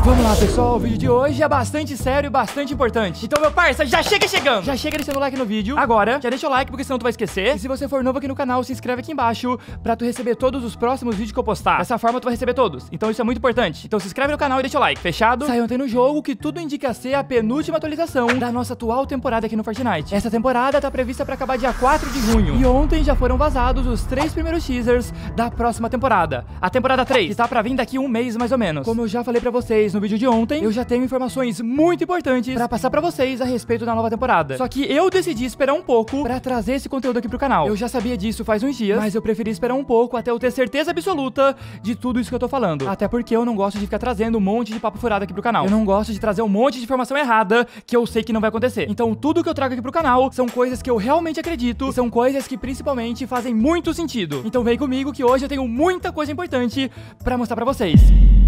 Vamos lá, pessoal, o vídeo de hoje é bastante sério e bastante importante. Então, meu parça, já chega chegando. Já chega deixando o like no vídeo. Agora, já deixa o like, porque senão tu vai esquecer. E se você for novo aqui no canal, se inscreve aqui embaixo pra tu receber todos os próximos vídeos que eu postar. Dessa forma, tu vai receber todos. Então, isso é muito importante. Então, se inscreve no canal e deixa o like. Fechado? Saiu ontem no jogo que tudo indica ser a penúltima atualização da nossa atual temporada aqui no Fortnite. Essa temporada tá prevista pra acabar dia 4 de junho. E ontem já foram vazados os 3 primeiros teasers da próxima temporada. A temporada 3, que tá pra vir daqui um mês mais ou menos. Como eu já falei pra vocês no vídeo de ontem, eu já tenho informações muito importantes pra passar pra vocês a respeito da nova temporada. Só que eu decidi esperar um pouco pra trazer esse conteúdo aqui pro canal. Eu já sabia disso faz uns dias, mas eu preferi esperar um pouco até eu ter certeza absoluta de tudo isso que eu tô falando. Até porque eu não gosto de ficar trazendo um monte de papo furado aqui pro canal. Eu não gosto de trazer um monte de informação errada que eu sei que não vai acontecer. Então tudo que eu trago aqui pro canal são coisas que eu realmente acredito e são coisas que principalmente fazem muito sentido. Então vem comigo que hoje eu tenho muita coisa importante pra mostrar pra vocês.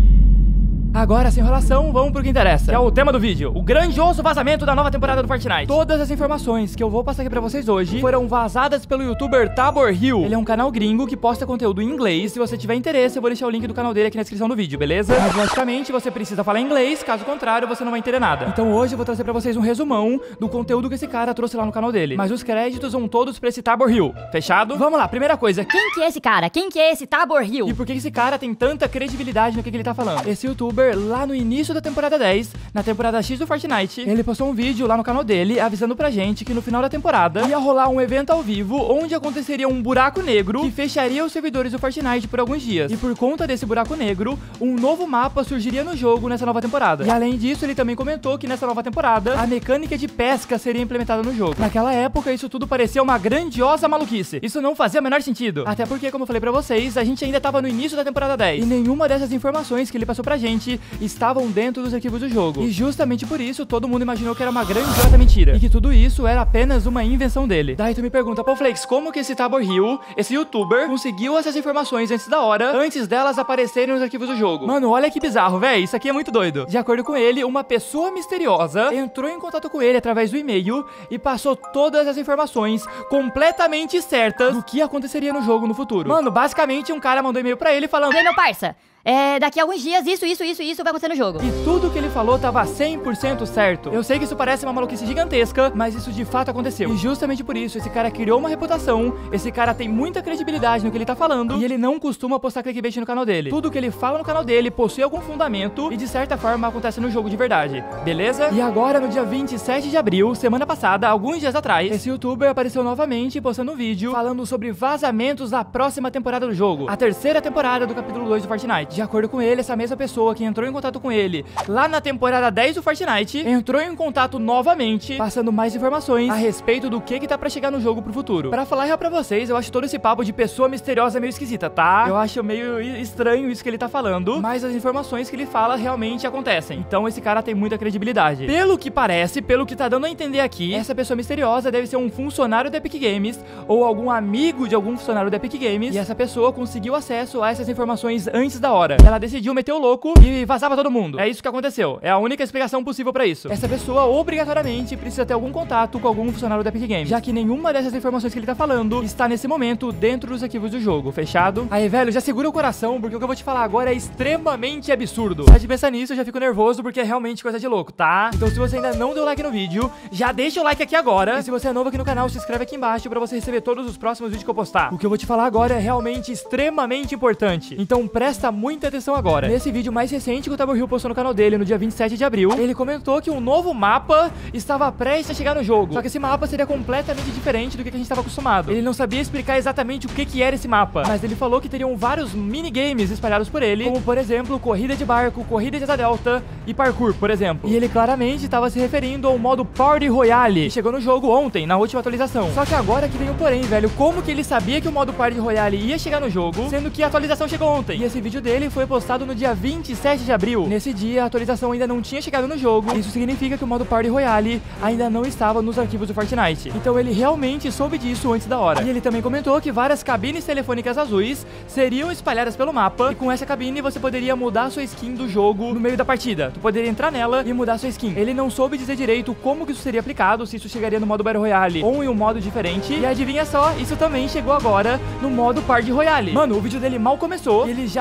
Agora, sem enrolação, vamos pro que interessa, que é o tema do vídeo: o grandioso vazamento da nova temporada do Fortnite. Todas as informações que eu vou passar aqui pra vocês hoje foram vazadas pelo youtuber Tabor Hill. Ele é um canal gringo que posta conteúdo em inglês. Se você tiver interesse, eu vou deixar o link do canal dele aqui na descrição do vídeo, beleza? Mas, logicamente, você precisa falar inglês, caso contrário, você não vai entender nada. Então hoje eu vou trazer pra vocês um resumão do conteúdo que esse cara trouxe lá no canal dele. Mas os créditos vão todos pra esse Tabor Hill, fechado? Vamos lá, primeira coisa: quem que é esse cara? Quem que é esse Tabor Hill? E por que esse cara tem tanta credibilidade no que ele tá falando? Esse youtuber, lá no início da temporada 10, na temporada X do Fortnite, ele postou um vídeo lá no canal dele avisando pra gente que no final da temporada ia rolar um evento ao vivo onde aconteceria um buraco negro que fecharia os servidores do Fortnite por alguns dias. E por conta desse buraco negro, um novo mapa surgiria no jogo nessa nova temporada. E além disso, ele também comentou que nessa nova temporada, a mecânica de pesca seria implementada no jogo. Naquela época, isso tudo parecia uma grandiosa maluquice. Isso não fazia o menor sentido. Até porque, como eu falei pra vocês, a gente ainda tava no início da temporada 10. E nenhuma dessas informações que ele passou pra gente estavam dentro dos arquivos do jogo. E justamente por isso, todo mundo imaginou que era uma grandiosa mentira. E que tudo isso era apenas uma invenção dele. Daí tu me pergunta: pô, Flakes, como que esse Tabor Hill, esse youtuber, conseguiu essas informações antes da hora, antes delas aparecerem nos arquivos do jogo? Mano, olha que bizarro, véi. Isso aqui é muito doido. De acordo com ele, uma pessoa misteriosa entrou em contato com ele através do e-mail e passou todas as informações completamente certas do que aconteceria no jogo no futuro. Mano, basicamente um cara mandou e-mail pra ele falando: E aí, meu parça? Daqui a alguns dias isso vai acontecer no jogo. E tudo que ele falou tava 100% certo. Eu sei que isso parece uma maluquice gigantesca, mas isso de fato aconteceu. E justamente por isso, esse cara criou uma reputação, esse cara tem muita credibilidade no que ele tá falando, e ele não costuma postar clickbait no canal dele. Tudo que ele fala no canal dele possui algum fundamento e de certa forma acontece no jogo de verdade, beleza? E agora, no dia 27 de abril, semana passada, alguns dias atrás, esse youtuber apareceu novamente postando um vídeo falando sobre vazamentos da próxima temporada do jogo, a terceira temporada do capítulo 2 do Fortnite. De acordo com ele, essa mesma pessoa que entrou em contato com ele lá na temporada 10 do Fortnite entrou em contato novamente, passando mais informações a respeito do que tá pra chegar no jogo pro futuro. Pra falar real pra vocês, eu acho todo esse papo de pessoa misteriosa meio esquisita, tá? Eu acho meio estranho isso que ele tá falando, mas as informações que ele fala realmente acontecem. Então esse cara tem muita credibilidade. Pelo que parece, pelo que tá dando a entender aqui, essa pessoa misteriosa deve ser um funcionário da Epic Games ou algum amigo de algum funcionário da Epic Games, e essa pessoa conseguiu acesso a essas informações antes da hora. Ela decidiu meter o louco e vazava todo mundo. É isso que aconteceu. É a única explicação possível pra isso. Essa pessoa obrigatoriamente precisa ter algum contato com algum funcionário da Epic Games, já que nenhuma dessas informações que ele tá falando está nesse momento dentro dos arquivos do jogo, fechado? Aí, velho, já segura o coração, porque o que eu vou te falar agora é extremamente absurdo. Só de pensar nisso eu já fico nervoso, porque é realmente coisa de louco, tá? Então se você ainda não deu like no vídeo, já deixa o like aqui agora. E se você é novo aqui no canal, se inscreve aqui embaixo pra você receber todos os próximos vídeos que eu postar. O que eu vou te falar agora é realmente extremamente importante. Então presta muita atenção agora. Nesse vídeo mais recente que o Tabor Hill postou no canal dele no dia 27 de abril, ele comentou que um novo mapa estava prestes a chegar no jogo. Só que esse mapa seria completamente diferente do que a gente estava acostumado. Ele não sabia explicar exatamente o que era esse mapa, mas ele falou que teriam vários minigames espalhados por ele, como por exemplo, corrida de barco, corrida de asa delta e parkour, por exemplo. E ele claramente estava se referindo ao modo Party Royale, que chegou no jogo ontem, na última atualização. Só que agora que vem o porém, velho, como que ele sabia que o modo Party Royale ia chegar no jogo, sendo que a atualização chegou ontem? E esse vídeo dele foi postado no dia 27 de abril. Nesse dia, a atualização ainda não tinha chegado no jogo. Isso significa que o modo Party Royale ainda não estava nos arquivos do Fortnite. Então ele realmente soube disso antes da hora. E ele também comentou que várias cabines telefônicas azuis seriam espalhadas pelo mapa, e com essa cabine você poderia mudar sua skin do jogo no meio da partida. Tu poderia entrar nela e mudar sua skin. Ele não soube dizer direito como que isso seria aplicado, se isso chegaria no modo Battle Royale ou em um modo diferente. E adivinha só, isso também chegou agora no modo Party Royale. Mano, o vídeo dele mal começou e ele já acertou um monte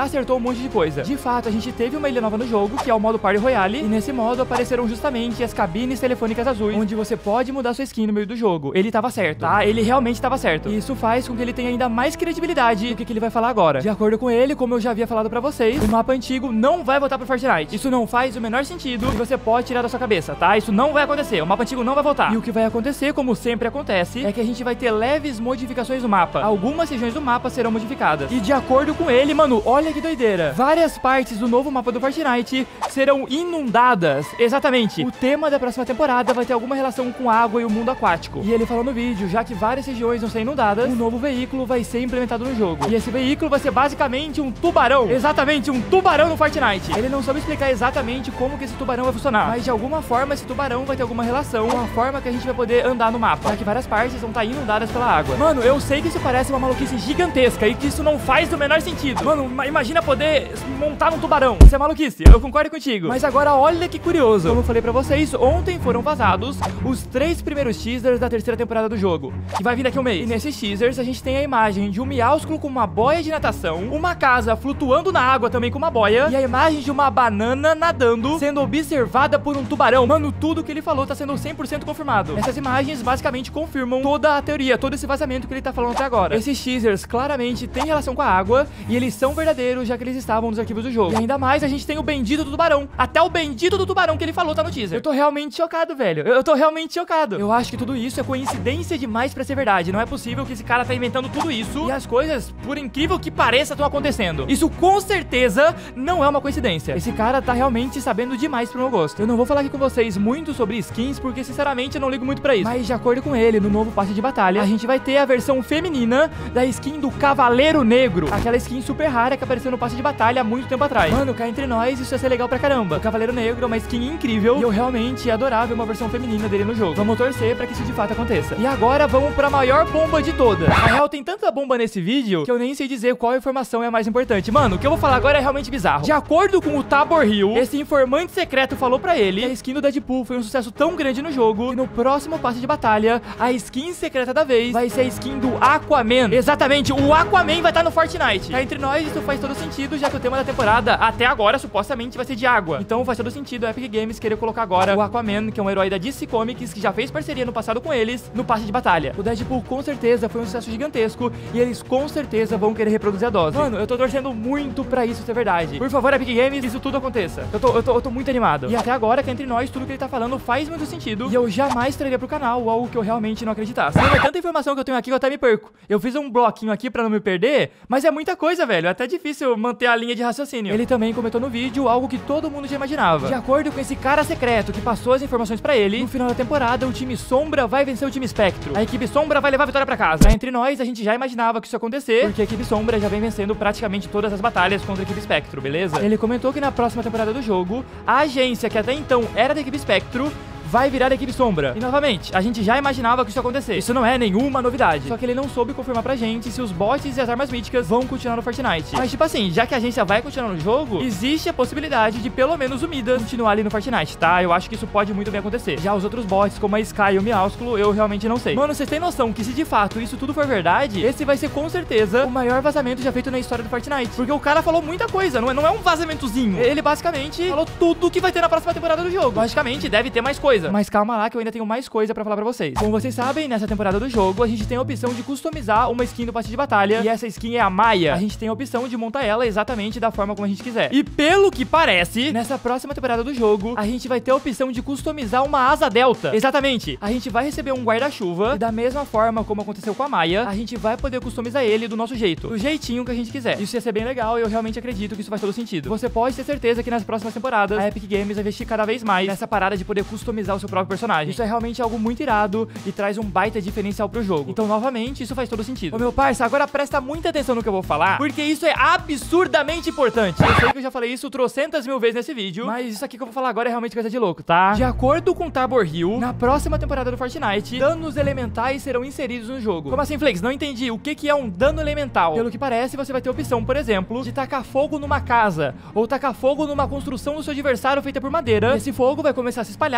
monte de coisa. De fato, a gente teve uma ilha nova no jogo, que é o modo Party Royale, e nesse modo apareceram justamente as cabines telefônicas azuis, onde você pode mudar sua skin no meio do jogo. Ele tava certo, tá? Ele realmente tava certo. E isso faz com que ele tenha ainda mais credibilidade do que ele vai falar agora. De acordo com ele, como eu já havia falado pra vocês, o mapa antigo não vai voltar pro Fortnite. Isso não faz o menor sentido e você pode tirar da sua cabeça, tá? Isso não vai acontecer. O mapa antigo não vai voltar. E o que vai acontecer, como sempre acontece, é que a gente vai ter leves modificações no mapa. Algumas regiões do mapa serão modificadas. E de acordo com ele, mano, olha que doideira. Várias partes do novo mapa do Fortnite serão inundadas. Exatamente. O tema da próxima temporada vai ter alguma relação com água e o mundo aquático. E ele falou no vídeo, já que várias regiões vão ser inundadas, um novo veículo vai ser implementado no jogo. E esse veículo vai ser basicamente um tubarão. Exatamente, um tubarão no Fortnite. Ele não soube explicar exatamente como que esse tubarão vai funcionar, mas de alguma forma esse tubarão vai ter alguma relação com a forma que a gente vai poder andar no mapa, já que várias partes vão estar inundadas pela água. Mano, eu sei que isso parece uma maluquice gigantesca e que isso não faz o menor sentido. Mano, imagina poder montar num tubarão. Isso é maluquice, eu concordo contigo. Mas agora olha que curioso. Como eu falei pra vocês, ontem foram vazados os 3 primeiros teasers da terceira temporada do jogo, que vai vir daqui a um mês. E nesses teasers a gente tem a imagem de um miásculo com uma boia de natação, uma casa flutuando na água também com uma boia, e a imagem de uma banana nadando, sendo observada por um tubarão. Mano, tudo que ele falou tá sendo 100% confirmado. Essas imagens basicamente confirmam toda a teoria, todo esse vazamento que ele tá falando até agora. Esses teasers claramente têm relação com a água, e eles são verdadeiros, já que eles estavam nos arquivos do jogo. E ainda mais, a gente tem o bendito do tubarão. Até o bendito do tubarão que ele falou tá no teaser. Eu tô realmente chocado, velho. Eu tô realmente chocado. Eu acho que tudo isso é coincidência demais pra ser verdade. Não é possível que esse cara tá inventando tudo isso e as coisas, por incrível que pareça, estão acontecendo. Isso com certeza não é uma coincidência. Esse cara tá realmente sabendo demais pro meu gosto. Eu não vou falar aqui com vocês muito sobre skins, porque sinceramente eu não ligo muito pra isso. Mas de acordo com ele, no novo passe de batalha, a gente vai ter a versão feminina da skin do Cavaleiro Negro. Aquela skin super rara que apareceu no passe de batalha há muito tempo atrás. Mano, cá entre nós, isso ia ser legal pra caramba. O Cavaleiro Negro é uma skin incrível e eu realmente ia adorar ver uma versão feminina dele no jogo. Vamos torcer pra que isso de fato aconteça. E agora vamos pra maior bomba de todas. Na real, tem tanta bomba nesse vídeo que eu nem sei dizer qual informação é a mais importante. Mano, o que eu vou falar agora é realmente bizarro. De acordo com o Tabor Hill, esse informante secreto falou pra ele que a skin do Deadpool foi um sucesso tão grande no jogo que no próximo passe de batalha, a skin secreta da vez vai ser a skin do Aquaman. Exatamente, o Aquaman vai estar no Fortnite. Cá entre nós, isso faz todo sentido, já que o tema da temporada, até agora, supostamente vai ser de água. Então faz todo sentido a Epic Games querer colocar agora o Aquaman, que é um herói da DC Comics, que já fez parceria no passado com eles, no passe de batalha. O Deadpool com certeza foi um sucesso gigantesco e eles com certeza vão querer reproduzir a dose. Mano, eu tô torcendo muito pra isso ser verdade. Por favor, Epic Games, isso tudo aconteça. Eu tô muito animado. E até agora, que entre nós, tudo que ele tá falando faz muito sentido e eu jamais traria pro canal algo que eu realmente não acreditasse. Mas é tanta informação que eu tenho aqui que eu até me perco. Eu fiz um bloquinho aqui pra não me perder, mas é muita coisa, velho. É até difícil manter a linha de raciocínio. Ele também comentou no vídeo algo que todo mundo já imaginava. De acordo com esse cara secreto que passou as informações pra ele, no final da temporada, o time Sombra vai vencer o time Espectro. A equipe Sombra vai levar a vitória pra casa. Entre nós, a gente já imaginava que isso ia acontecer, porque a equipe Sombra já vem vencendo praticamente todas as batalhas contra a equipe Espectro, beleza? Ele comentou que na próxima temporada do jogo, a agência que até então era da equipe Espectro vai virar a equipe Sombra. E novamente, a gente já imaginava que isso ia acontecer. Isso não é nenhuma novidade. Só que ele não soube confirmar pra gente se os bots e as armas míticas vão continuar no Fortnite. Mas tipo assim, já que a agência vai continuar no jogo, existe a possibilidade de pelo menos o Midas continuar ali no Fortnite, tá? Eu acho que isso pode muito bem acontecer. Já os outros bots, como a Sky e o Miásculo, eu realmente não sei. Mano, vocês têm noção que se de fato isso tudo for verdade, esse vai ser com certeza o maior vazamento já feito na história do Fortnite. Porque o cara falou muita coisa, não é um vazamentozinho. Ele basicamente falou tudo que vai ter na próxima temporada do jogo. Logicamente, deve ter mais coisa. Mas calma lá que eu ainda tenho mais coisa pra falar pra vocês. Como vocês sabem, nessa temporada do jogo, a gente tem a opção de customizar uma skin do passe de batalha, e essa skin é a Maia. A gente tem a opção de montar ela exatamente da forma como a gente quiser. E pelo que parece, nessa próxima temporada do jogo, a gente vai ter a opção de customizar uma asa delta. Exatamente. A gente vai receber um guarda-chuva, e da mesma forma como aconteceu com a Maia, a gente vai poder customizar ele do nosso jeito, do jeitinho que a gente quiser. Isso ia ser bem legal e eu realmente acredito que isso faz todo sentido. Você pode ter certeza que nas próximas temporadas, a Epic Games vai investir cada vez mais nessa parada de poder customizar o seu próprio personagem. Isso é realmente algo muito irado e traz um baita diferencial pro jogo. Então, novamente, isso faz todo sentido. Ô, meu parça, agora presta muita atenção no que eu vou falar, porque isso é absurdamente importante. Eu sei que eu já falei isso trocentas mil vezes nesse vídeo, mas isso aqui que eu vou falar agora é realmente coisa de louco, tá? De acordo com Tabor Hill, na próxima temporada do Fortnite, danos elementais serão inseridos no jogo. Como assim, Flex? Não entendi. O que é um dano elemental? Pelo que parece, você vai ter a opção, por exemplo, de tacar fogo numa casa, ou tacar fogo numa construção do seu adversário feita por madeira. Esse fogo vai começar a se espalhar, vai destruir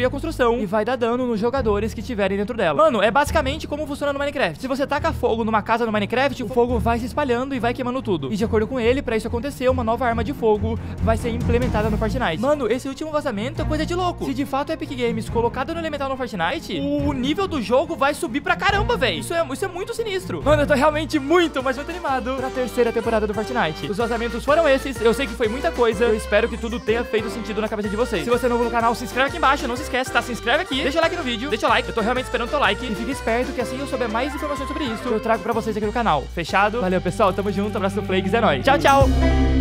a construção e vai dar dano nos jogadores que estiverem dentro dela. Mano, é basicamente como funciona no Minecraft. Se você taca fogo numa casa no Minecraft, o fogo vai se espalhando e vai queimando tudo. E de acordo com ele, pra isso acontecer, uma nova arma de fogo vai ser implementada no Fortnite. Mano, esse último vazamento é coisa de louco. Se de fato a Epic Games colocada no Elemental no Fortnite, o nível do jogo vai subir pra caramba, velho. Isso é muito sinistro. Mano, eu tô realmente muito, mas muito animado pra terceira temporada do Fortnite. Os vazamentos foram esses. Eu sei que foi muita coisa. Eu espero que tudo tenha feito sentido na cabeça de vocês. Se você é novo no canal, se inscreve aqui embaixo. Não se esquece, tá? Se inscreve aqui. Deixa o like no vídeo. Deixa o like. Eu tô realmente esperando o teu like. E fique esperto que assim eu souber mais informações sobre isso, eu trago pra vocês aqui no canal. Fechado? Valeu, pessoal. Tamo junto. Abraço do Flakes. É nóis. Tchau, tchau.